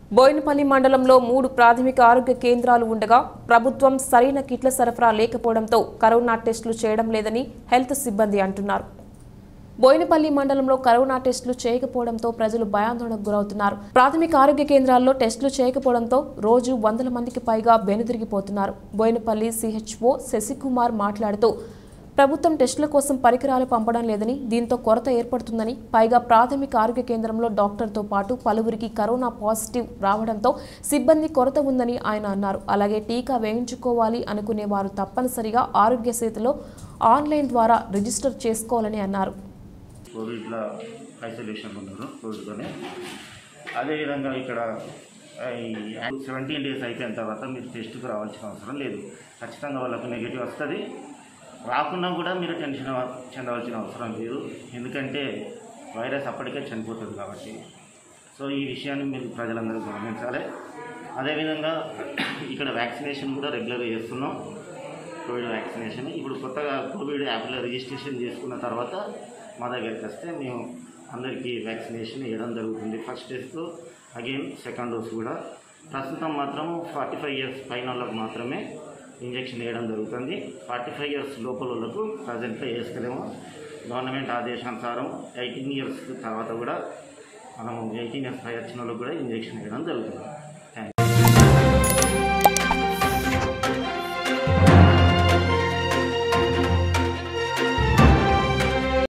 బోయినపల్లి మండలంలో 3 ప్రాథమిక ఆరోగ్య కేంద్రాలు ఉండగా ప్రభుత్వం సరైన కిట్ల సరఫరా లేకపోవడంతో కరోనా టెస్టులు చేయడం లేదని హెల్త్ సిబ్బంది అంటున్నారు. బోయినపల్లి మండలంలో కరోనా టెస్టులు చేయకపోవడంతో ప్రజలు భయాందోళనకు గురవుతున్నారు. ప్రాథమిక ఆరోగ్య కేంద్రాల్లో టెస్టులు చేయకపోవడంతో రోజు 100 మందికి పైగా బెనుదిరిగిపోతున్నారు. బోయినపల్లి సిహెచ్ఓ శశికుమార్ మాట్లాడుతూ ప్రభుత్వం టెస్టుల కోసం పరికరాలు పంపడం లేదని, దీంతో కొరత ఏర్పడుతుందని, పైగా ప్రాథమిక ఆరోగ్య కేంద్రంలో డాక్టర్తో పాటు పలువురికి కరోనా పాజిటివ్ రావడంతో సిబ్బంది కొరత ఉందని ఆయన అన్నారు. అలాగే టీకా వేయించుకోవాలి అనుకునే వారు తప్పనిసరిగా ఆరోగ్య సేతులో ఆన్లైన్ ద్వారా రిజిస్టర్ చేసుకోవాలని అన్నారు. కోవిడ్లో ఐసోలేషన్ ఉన్నారు కోవిడ్తోనే. అదేవిధంగా ఇక్కడ 17 days అయిపోయిన తర్వాత మీరు టెస్ట్కి రావాల్సిన అవసరం లేదు. ఖచ్చితంగా వాళ్ళకు నెగిటివ్ వస్తుంది. రాకుండా కూడా మీరు టెన్షన్ చెందవలసిన అవసరం లేదు, ఎందుకంటే వైరస్ అప్పటికే చనిపోతుంది కాబట్టి. సో ఈ విషయాన్ని మీరు ప్రజలందరూ గమనించాలి. అదేవిధంగా ఇక్కడ వ్యాక్సినేషన్ కూడా రెగ్యులర్గా చేస్తున్నాం. కోవిడ్ వ్యాక్సినేషన్ ఇప్పుడు కొత్తగా కోవిడ్ యాప్లో రిజిస్ట్రేషన్ చేసుకున్న తర్వాత మా దగ్గరికి వస్తే మేము అందరికీ వ్యాక్సినేషన్ వేయడం జరుగుతుంది. First dose again second dose కూడా. ప్రస్తుతం మాత్రం 45 years పైన వాళ్ళకు మాత్రమే ఇంజెక్షన్ వేయడం జరుగుతుంది. 45 years లోపల వాళ్ళకు ప్రజెంట్లో వేసుకోలేము. గవర్నమెంట్ ఆదేశానుసారం 18 years తర్వాత కూడా మనము 18 years పై వచ్చిన వాళ్ళకు కూడా ఇంజెక్షన్ వేయడం జరుగుతుంది.